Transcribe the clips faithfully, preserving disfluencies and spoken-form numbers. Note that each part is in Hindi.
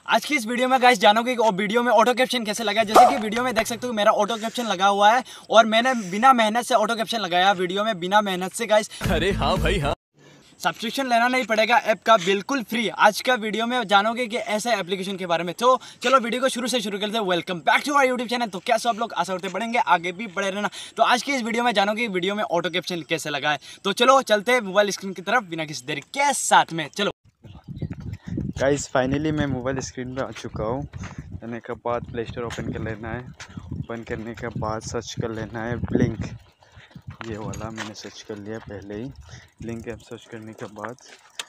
आज की इस वीडियो में गाइस जानोगे कि वीडियो में ऑटो कैप्शन कैसे लगा। जैसे कि वीडियो में देख सकते हो मेरा ऑटो कैप्शन लगा हुआ है और मैंने बिना मेहनत से ऑटो कैप्शन लगाया वीडियो में, बिना मेहनत से गाइस। अरे हाँ भाई हाँ, सब्सक्रिप्शन लेना नहीं पड़ेगा, ऐप का बिल्कुल फ्री। आज का वीडियो में जानोगे कि ऐसे एप्लीकेशन के बारे में। तो चलो वीडियो को शुरू से शुरू करते हैं। Welcome back to our YouTube channel. तो क्या सब लोग आशा करते बढ़ेंगे, आगे भी बढ़े रहना। तो आज की इस वीडियो में जानोगे वीडियो में ऑटो कैप्शन कैसे लगा है। तो चलो चलते हैं मोबाइल स्क्रीन की तरफ बिना किसी देरी के साथ में। चलो गाइस फाइनली मैं मोबाइल स्क्रीन पे आ चुका हूँ। आने के बाद प्ले स्टोर ओपन कर लेना है। ओपन करने के बाद सर्च कर लेना है ब्लिंक। ये वाला मैंने सर्च कर लिया पहले ही। ब्लिंक ऐप सर्च करने के बाद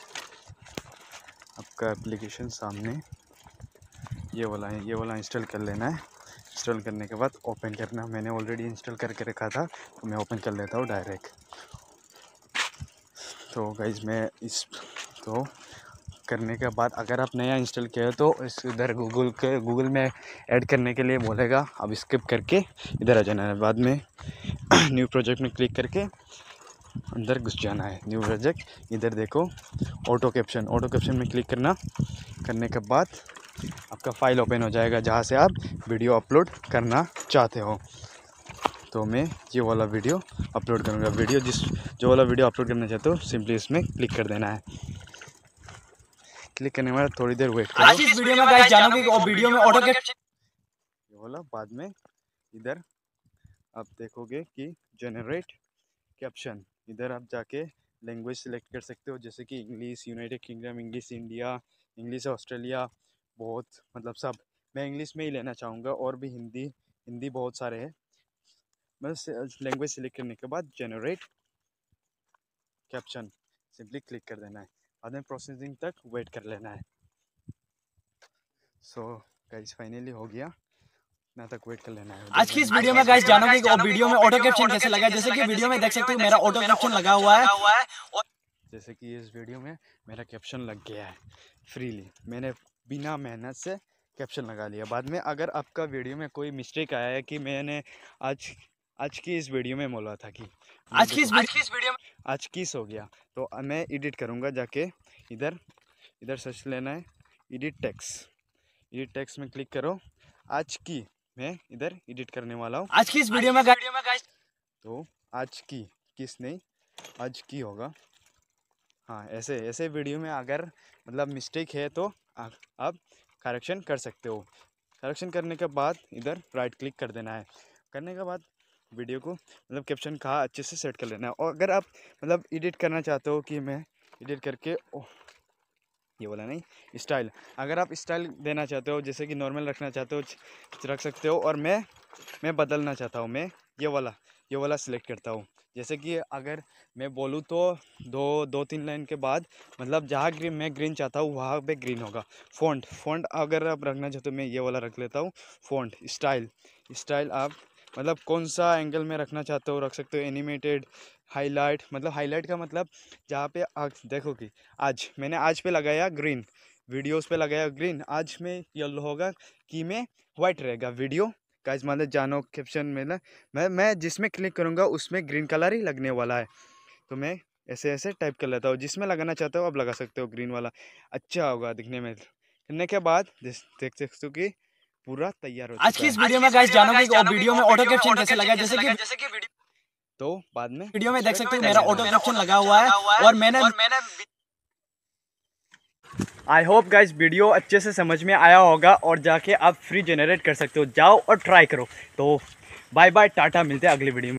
आपका एप्लीकेशन सामने ये वाला है, ये वाला इंस्टॉल कर लेना है। इंस्टॉल करने के बाद ओपन करना। मैंने ऑलरेडी इंस्टॉल करके रखा था तो मैं ओपन कर लेता हूँ डायरेक्ट। तो गाइस मैं इस तो करने के बाद अगर आप नया इंस्टॉल किया हो तो इस इधर गूगल के गूगल में ऐड करने के लिए बोलेगा। अब स्किप करके इधर आ जाना है। बाद में न्यू प्रोजेक्ट में क्लिक करके अंदर घुस जाना है। न्यू प्रोजेक्ट इधर देखो, ऑटो कैप्शन ऑटो कैप्शन में क्लिक करना। करने के बाद आपका फ़ाइल ओपन हो जाएगा जहाँ से आप वीडियो अपलोड करना चाहते हो। तो मैं ये वाला वीडियो अपलोड करूँगा। वीडियो जिस जो वाला वीडियो अपलोड करना चाहते हो सिंपली इसमें क्लिक कर देना है। क्लिक करने के बाद थोड़ी देर वेट करो। आज इस वीडियो में गाइस जानोगे कि वीडियो में ऑटो कैप्शन ये वाला बाद में इधर आप देखोगे कि जनरेट कैप्शन। इधर आप जाके लैंग्वेज सिलेक्ट कर सकते हो, जैसे कि English United Kingdom, English India, English Australia, बहुत मतलब सब। मैं इंग्लिश में ही लेना चाहूँगा और भी हिंदी हिंदी बहुत सारे हैं। बस लैंग्वेज सिलेक्ट करने के बाद जनरेट कैप्शन सिंपली क्लिक कर देना है। बाद में प्रोसेसिंग तक वेट कर लेना है। सो गाइस फाइनली हो गया, ना तक वेट कर लेना है। आज की इस वीडियो में गाइस जानोगे कि वीडियो में ऑटो कैप्शन कैसे लगा। जैसे कि वीडियो में देख सकते हो मेरा ऑटो कैप्शन लगा हुआ है। जैसे कि इस वीडियो में मेरा कैप्शन लग गया है फ्रीली। मैंने बिना मेहनत से कैप्शन लगा लिया। बाद में अगर आपका वीडियो में कोई मिस्टेक आया है कि मैंने आज आज की इस वीडियो में बोला था कि आज की इस वीडियो में आज किस हो गया, तो मैं एडिट करूँगा। जाके इधर इधर सर्च लेना है एडिट टेक्स्ट। एडिट टेक्स्ट में क्लिक करो। आज की मैं इधर एडिट करने वाला हूँ। आज की इस वीडियो में गाइस तो आज की किस नहीं आज की होगा। हाँ, ऐसे ऐसे वीडियो में अगर मतलब मिस्टेक है तो आ, आप करेक्शन कर सकते हो। करेक्शन करने के बाद इधर राइट क्लिक कर देना है। करने के बाद वीडियो को मतलब कैप्शन कहाँ अच्छे से सेट कर लेना है। और अगर आप मतलब एडिट करना चाहते हो कि मैं एडिट करके ओह ये वाला नहीं स्टाइल, अगर आप स्टाइल देना चाहते हो जैसे कि नॉर्मल रखना चाहते हो रख सकते हो। और मैं मैं बदलना चाहता हूँ, मैं ये वाला ये वाला सिलेक्ट करता हूँ। जैसे कि अगर मैं बोलूँ तो दो दो तीन लाइन के बाद मतलब जहाँ ग्रीन मैं ग्रीन चाहता हूँ वहाँ पे ग्रीन होगा। फ़ॉन्ट फ़ॉन्ट अगर आप रखना चाहते हो मैं ये वाला रख लेता हूँ। फ़ॉन्ट स्टाइल स्टाइल आप मतलब कौन सा एंगल में रखना चाहते हो रख सकते हो। एनिमेटेड, हाईलाइट, मतलब हाईलाइट का मतलब जहाँ पे आप देखो कि आज मैंने आज पे लगाया ग्रीन, वीडियोस पे लगाया ग्रीन, आज में येलो होगा कि में वाइट रहेगा वीडियो। गाइस मतलब जानो कैप्शन में ना मैं मैं जिसमें क्लिक करूँगा उसमें ग्रीन कलर ही लगने वाला है। तो मैं ऐसे ऐसे टाइप कर लेता हूँ। जिसमें लगाना चाहते हो आप लगा सकते हो। ग्रीन वाला अच्छा होगा दिखने में। करने के बाद देख सकते हो कि पूरा तैयार हो चुका है। आज की इस वीडियो में गाइस जानोगे कि वीडियो में ऑटो कैप्शन कैसे लगा। जैसे कि तो बाद में वीडियो में देख सकते हो मेरा ऑटो कैप्शन लगा हुआ है और मैंने आई होप गाइस वीडियो अच्छे से समझ में आया होगा और जाके आप फ्री जनरेट कर सकते हो। जाओ और ट्राई करो। तो बाय बाय, टाटा, मिलते हैं अगली वीडियो में।